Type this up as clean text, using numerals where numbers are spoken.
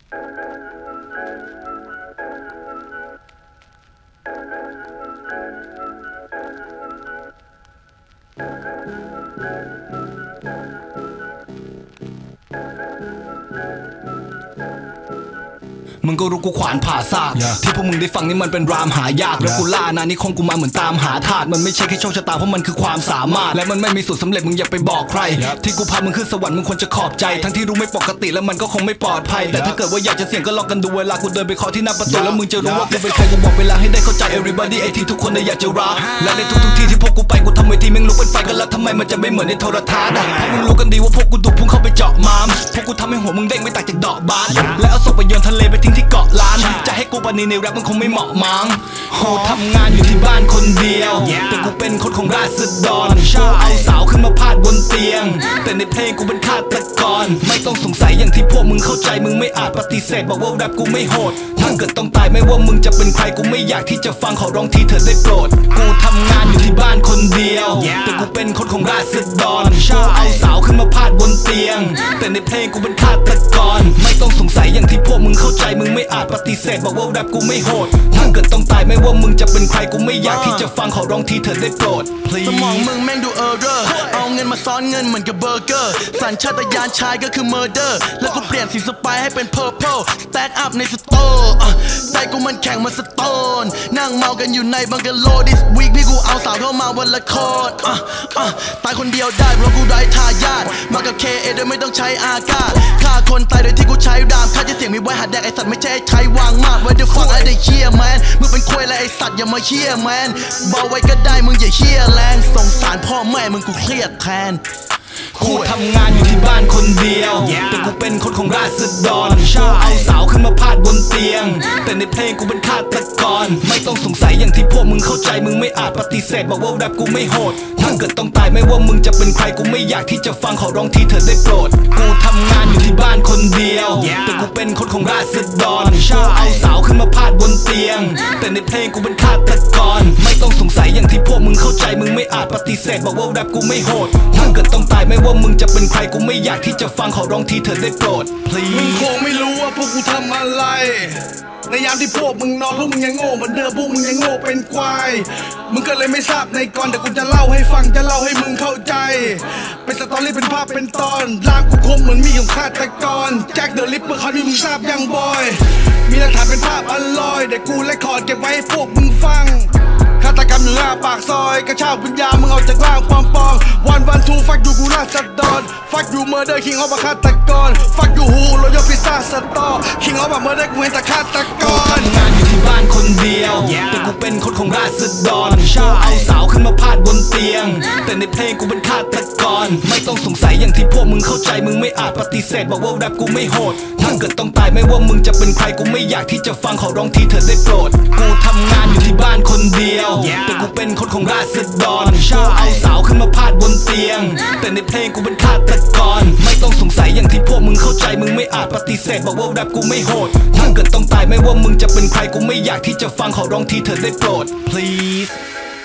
มึงก็รู้กูขวานผ่าซากที่พวกมึงได้ฟังนี่มันเป็นรามหายากแล้วกูล่านานี่คงกูมาเหมือนตามหาธาตุมันไม่ใช่แค่โชคชะตาเพราะมันคือความสามารถและมันไม่มีสูตรสำเร็จมึงอย่าไปบอกใครที่กูพามึงขึ้นสวรรค์มึงควรจะขอบใจทั้งที่รู้ไม่ปกติแล้วมันก็คงไม่ปลอดภัยแต่ถ้าเกิดว่าอยากจะเสี่ยงก็ลองกันดูเวลากูเดินไปเคาะที่หน้าประตูแล้วมึงจะรู้ว่ากูเป็นใครกูบอกเวลาให้ได้เข้าใจ everybody ไอ้ที่ทุกคนได้อยากจะรักและในทุกที่ที่พวกกูไปกูทำเวทีแม่งลุกเป็นไฟกันแล้วทำไมมันจะไม่เหมือนในโทรทัศน์เพราะมึงรู้กันดีว่าพวกกูดุพุ่งเข้าไปเจาะม้ามพวกกูทำให้หัวมึงเด้งไม่ต่างจากดอกบานและเอาศพไปโยนทะเลไปทิ้งที่เกาะล้านจะให้กูปนีในแรปมันคงไม่เหมาะมั้งกูทำงานอยู่ที่บ้านคนเดียวแต่กูเป็นคนของราษฎรกูเอาสาวขึ้นมาพาดบนเตียงแต่ในเพลงกูเป็นฆาตกรไม่ต้องสงสัยอย่างที่พวกมึงเข้าใจมึงไม่อาจปฏิเสธบอกว่าแรปกูไม่โหดถ้าเกิดต้องตายไม่ว่ามึงจะเป็นใครกูไม่อยากที่จะฟังขอร้องทีเธอได้โปรดกูทำงานอยู่ที่บ้านคนเดียวแต่กูเป็นคนของราษฎรกูเอาสาวขึ้นมาพาดบนเตียงแต่ในเพลงกูเป็นฆาตกรไม่ต้องสงสัยอย่างที่พวกมึงเข้าใจมึงไม่อาจปฏิเสธบอกว่าแรปกูไม่โหดถ้าเกิดต้องตายไม่ว่ามึงจะเป็นใครกูไม่อยากที่จะฟังขอร้องทีเธอได้โปรดสมองมึงแม่งดูเออร์เรอร์เอาเงินมาซ้อนเงินเหมือนกับเบอร์เกอร์สัญชาตญาณชายก็คือเมอร์เดอร์แล้วกูเปลี่ยนสีสไปให้เป็นเพอร์เพลสแต็กอัพในสโตร์ใจกูมันแข็งมาสโตนนั่งเมากันอยู่ในบังกะโล this week พี่กูเอาสาวเข้ามาวันละคนตายคนเดียวได้เพราะกูไร้ทายาทมากับ KA โดยไม่ต้องใช้อากาศฆ่าคนตายโดยที่กูใช้ดามค่าจะเสียงมีไว้หัดแดกไอสัตว์ไม่ใช่ใช้วางมากไว้เดี๋ยวฟังไอ้เด็กเชี่ยแมนมึงเป็นควยและไอสัตว์อย่ามาเชี่ยแมนเบาไว้ก็ได้มึงอย่าเชี่ยแรงสงสารพ่อแม่มึงกูเครียดแทนกูทำงานอยู่ที่บ้านคนเดียวแต่กูเป็นคนของราษฎรกูเอาสาวขึ้นมาพาดบนเตียงแต่ในเพลงกูเป็นฆาตกรไม่ต้องสงสัยอย่างที่พวกมึงเข้าใจมึงไม่อาจปฏิเสธบอกว่าแรปกูไม่โหดถ้าเกิดต้องตายไม่ว่ามึงจะเป็นใครกูไม่อยากที่จะฟังขอร้องทีเธอได้โปรดกูทำงานอยู่ที่บ้านคนเดียวแต่กูเป็นคนของราษฎรกูเอาสาวขึ้นมาพาดบนเตียงแต่ในเพลงกูเป็นฆาตกรไม่ต้องสงสัยอย่างที่พวกมึงเข้าใจมึงไม่อาจปฏิเสธบอกว่าแรปกูไม่โหดถ้าเกิดต้องตายไม่ว่ามึงจะเป็นใครกูไม่อยากที่จะฟังขอร้องทีเธอได้โปรด Please มึงคงไม่รู้ว่าพวกกูทำอะไรในยามที่พวกมึงนอนพวกมึงยังโง่เหมือนเดิมพวกมึงยังโง่เป็นควายมึงก็เลยไม่ทราบในก่อนแต่กูจะเล่าให้ฟังจะเล่าให้มึงเข้าใจเป็นสตอรี่เป็นภาพเป็นตอนร่างกูคมเหมือนมีของฆาตกรแจ็คเดอะลิปเปอร์เขาที่มึงทราบยังบอยมีหลักฐานเป็นภาพอร่อยเดี๋ยวกูและคอร์ดเก็บไว้ให้พวกมึงฟังฆาตกรรมอยู่หน้าปากซอยกระชากวิญญาณมึงออกจากร่างปอมวันทูฟักอยู่กูราษฎรฟักอยู่เมอร์เดอร์คิงออฟฆาตกรฟักอยู่ฮูโรยพิซซ่าสตอร์คิงออฟเมอร์เดอร์กูเห็นแต่ฆาตกรทำงานอยู่ที่บ้านคนเดียวแต่กูเป็นคนของราษฎรกูเอาสาวขึ้นมาพาดบนเตียงแต่ในเพลงกูเป็นฆาตกรไม่ต้องสงสัยอย่างที่พวกมึงเข้าใจมึงไม่อาจปฏิเสธบอกว่าแรปกูไม่โหดถ้าเกิดต้องตายไม่ว่ามึงจะเป็นใครกูไม่อยากที่จะฟังขอร้องทีเธอได้โปรดกูทำงานอยู่ที่บ้านคนเดียวแต่กูเป็นคนของราษฎรกูเอาสาวขึ้นมาพาดบนเตียงแต่ในเพลงกูเป็นฆาตกรไม่ต้องสงสัยอย่างที่พวกมึงเข้าใจมึงไม่อาจปฏิเสธบอกว่าแรปกูไม่โหดถ้าเกิดต้องตายไม่ว่ามึงจะเป็นใครกูไม่อยากที่จะฟังขอร้องทีเธอได้โปรด Please